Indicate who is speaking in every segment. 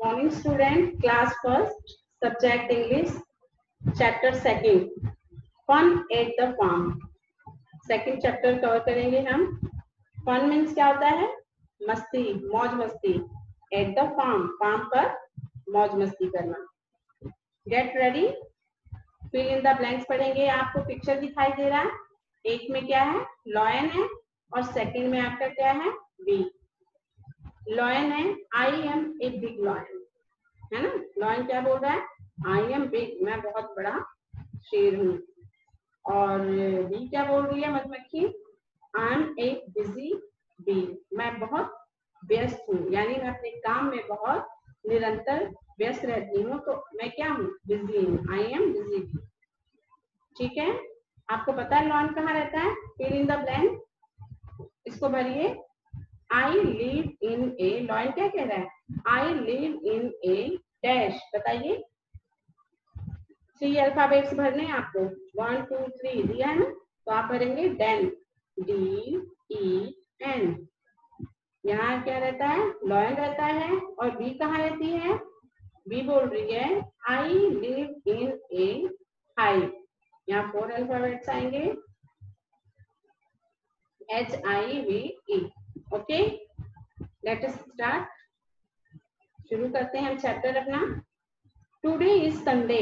Speaker 1: Morning student, class first, subject English, chapter second, fun at the farm. Second chapter cover करेंगे हम। Fun means क्या होता है? मस्ती, मौज मस्ती। एट द फार्म, फार्म पर मौज मस्ती करना। Get ready, fill in the blanks पढ़ेंगे। आपको पिक्चर दिखाई दे रहा है, एक में क्या है? लॉयन है, और सेकंड में आपका क्या है? बी। लॉयन है, I am a big lion, है ना? लॉयन क्या बोल रहा है? आई एम बिग, मैं बहुत बड़ा शेर हूँ। और बी क्या बोल रही है? मधुमक्खी, I am a busy bee, मैं बहुत व्यस्त हूँ, यानी मैं अपने काम में बहुत निरंतर व्यस्त रहती हूँ, तो मैं क्या हूँ? बिजी हूँ। I am busy bee. ठीक है, आपको पता है लॉयन कहाँ रहता है? फिल इन द ब्लैंक, इसको भरिए। I live in A, lion क्या कह रहा है? I live in A dash, बताइए। 3 अल्फाबेट्स भरने हैं आपको, 1 2 3 दिया है ना, तो आप भरेंगे डेन, DEN। यहाँ क्या रहता है? लॉयन रहता है। और बी कहाँ रहती है? बी बोल रही है I live in A hive. यहाँ 4 अल्फाबेट्स आएंगे, HIVE। Okay, let us start. शुरू करते हैं हम चैप्टर अपना। टुडे इज संडे,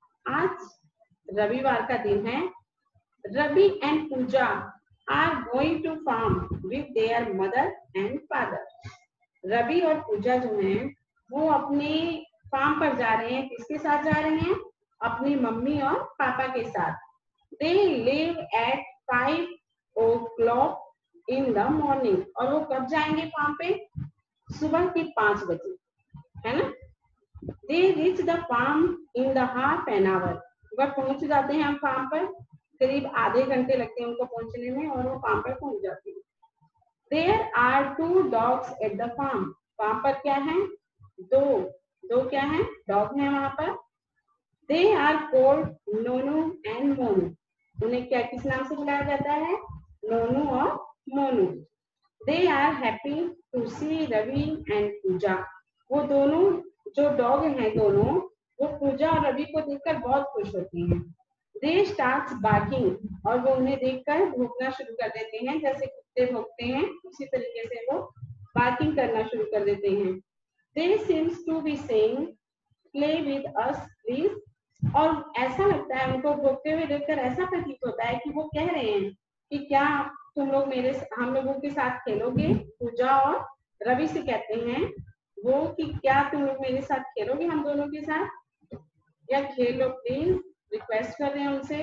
Speaker 1: आज रविवार का दिन है। Ravi and Pooja are going to farm with their mother and father. Ravi और पूजा जो हैं वो अपने फार्म पर जा रहे हैं। किसके साथ जा रहे हैं? अपनी मम्मी और पापा के साथ। They leave at 5 o'clock in the morning, और वो कब जाएंगे फार्म पे? सुबह के 5 बजे, है ना? They reach the farm in the half an hour, वह पहुंच जाते हैं हम फार्म पर, करीब आधे घंटे लगते हैं उनको पहुंचने में, और वो फार्म पर पहुंच जाते हैं। There are 2 dogs at the farm, farm पर क्या है? दो क्या है? डॉग है वहां पर। They are called Nonu and Monu, उन्हें क्या किस नाम से बुलाया जाता है? नोनू और Monu. They are happy to see Ravi and Puja, वो दोनों जो डॉग हैं दोनों, वो पूजा और रवि को देखकर बहुत खुश होती हैं। दे स्टार्ट बार्किंग, और वो उन्हें देखकर भौंकना शुरू कर देते हैं, जैसे कुत्ते भौंकते हैं उसी तरीके से वो बार्किंग करना शुरू कर देते हैं। They seems to be saying play with us please, और ऐसा लगता है उनको भौंकते हुए देखकर, ऐसा प्रतीत होता है कि वो कह रहे हैं कि क्या तुम लोग हम लोगों के साथ खेलोगे? पूजा और रवि से कहते हैं वो कि क्या तुम लोग मेरे साथ खेलोगे, हम दोनों के साथ, या खेलो प्लीज, रिक्वेस्ट कर रहे हैं उनसे।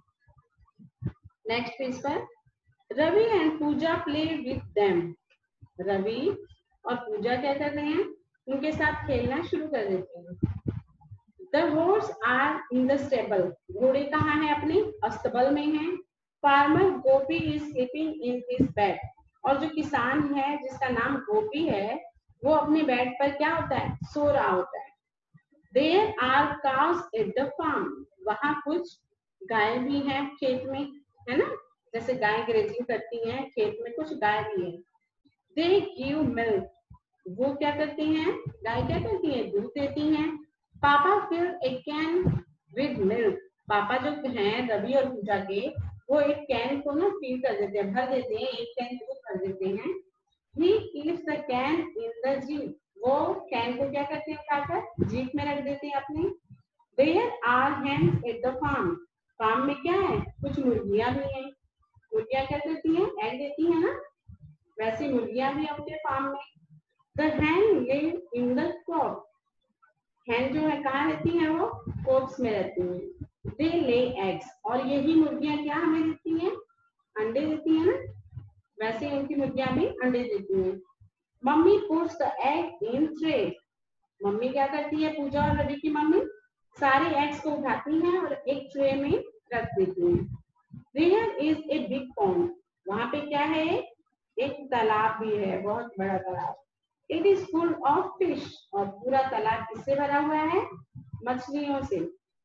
Speaker 1: नेक्स्ट पेज पर, Ravi and Puja play with them, Ravi और पूजा क्या कर रहे हैं? उनके साथ खेलना शुरू कर देते हैं। The horse are in the stable, घोड़े कहाँ हैं? अपने अस्तबल में हैं। Farmer Gopi is sleeping in his bed, और जो किसान है जिसका नाम गोपी है, वो अपने बेड पर क्या होता है? सो रहा होता है। There are cows at the farm, वहाँ कुछ गाय भी हैं खेत में, है ना? जैसे गाय ग्रेजिंग करती हैं, खेत में कुछ गाय भी है। They give milk, वो क्या करती हैं? गाय क्या करती हैं? दूध देती हैं। Papa fill a can with milk, पापा जो हैं रवि और पूजा के, वो एक कैन को ना फिल कर देते हैं, भर देते हैं, एक कैन दूध भर देते हैं। He keeps the can in the jeep, वो कैन को क्या करते हैं? उठाकर जीप में रख देते हैं अपने। There are hens at the farm, farm में क्या है? कुछ मुर्गियां भी हैं। मुर्गियां क्या करती हैं? एग देती है ना, वैसे मुर्गियां भी अपने फार्म में। The hen live in the crop, hen जो है कहाँ रहती हैं? वो कोप्स में रहती हैं। They lay eggs, और यही मुर्गियां क्या हमें देती हैं? अंडे देती हैं ना, वैसे उनकी मुर्गियां भी अंडे देती हैं। Mummy puts the egg in tray, मम्मी क्या करती है? पूजा और रवि की मम्मी सारे एग्स को उठाती हैं और एक ट्रे में रख देती हैं। There is a big pond, वहां पे क्या है? एक तालाब भी है, बहुत बड़ा तालाब। It is full of fish, और पूरा तालाब किससे भरा हुआ है? मछलियों से।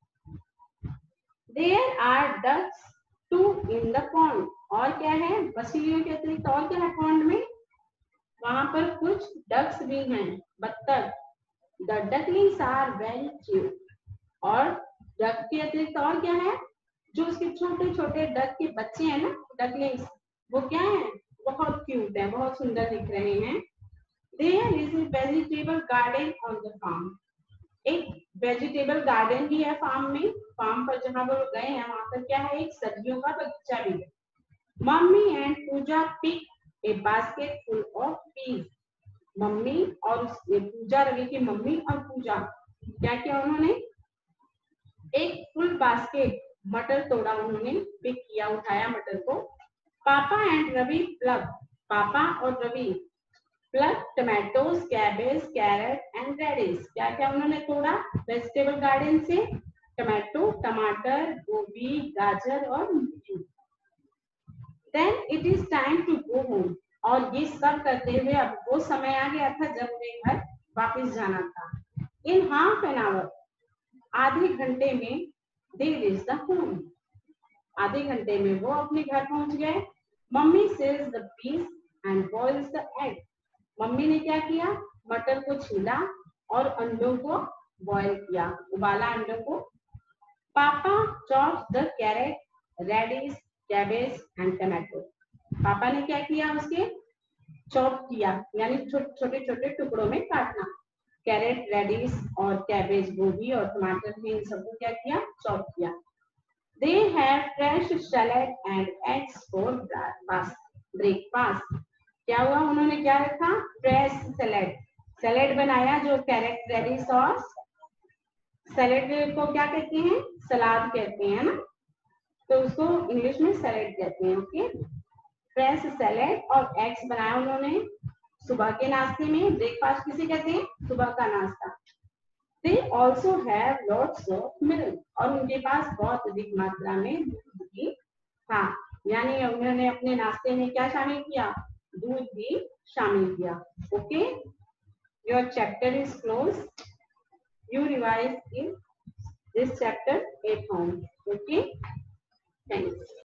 Speaker 1: There are ducks too in the pond, और क्या है? मछलियों के अतिरिक्त और क्या है पॉन्ड में? वहां पर कुछ डक्स भी हैं, बत्तख। The ducklings are very cute. और डक के अतिरिक्त और क्या है, जो उसके छोटे छोटे डक के बच्चे हैं ना, डकलिंग्स, वो क्या है, बहुत क्यूट है, बहुत सुंदर दिख रहे हैं। There is a vegetable garden on the farm. एक वेजिटेबल गार्डन भी है फार्म में, फार्म पर जहां वो गए हैं वहां पर क्या है, एक सब्जियों का बगीचा भी है। Mummy and Puja pick a basket full of peas. मम्मी और पूजा, रवि की मम्मी और पूजा क्या किया, उन्होंने एक फुल बास्केट मटर तोड़ा, उन्होंने पिक किया, उठाया मटर को। पापा एंड रवि प्लग, पापा और Ravi pluck tomatoes, cabbage, carrot and radish. क्या क्या उन्होंने तोड़ा वेजिटेबल गार्डन से, टमाटो, टमाटर, गोभी, गाजर और मूली। Then it is time to go home. और ये सब करते हुए अब वो समय आ गया था जब उन्हें घर वापस जाना था। इन हाफ एन आवर, आधे घंटे में, दे रीच द होम, आधे घंटे में वो अपने घर पहुंच गए। Mummy sells the peas and boils the egg. मम्मी ने क्या किया, मटर को छीला और अंडों को बॉयल किया, उबाला अंडों को। Papa chopped the carrot, radish, cabbage and tomato. पापा ने क्या किया, उसके चॉप किया, यानी छोटे छोटे टुकड़ों में काटना। कैरेट, रेडिश और कैबेज, गोभी और टमाटर भी, इन सबको क्या किया, चॉप किया। They have fresh salad and eggs for breakfast. क्या हुआ, उन्होंने क्या रखा, फ्रेश सैलेड, सैलेड बनाया, जो कैरेट, रेडिश और सैलेड को क्या कहते हैं, सलाद कहते हैं ना, तो उसको इंग्लिश में सैलेड कहते हैं। ओके, फ्रेश सैलेड और एग्स बनाया उन्होंने सुबह के नाश्ते में। ब्रेकफास्ट किसे कहते हैं, सुबह का नाश्ता। They also have lots of milk. और उनके पास बहुत अधिक मात्रा में दूध भी था, यानी उन्होंने अपने नाश्ते में क्या शामिल किया, दूध भी शामिल किया। Okay, your chapter is close, you revise in this chapter at home. Okay, thanks.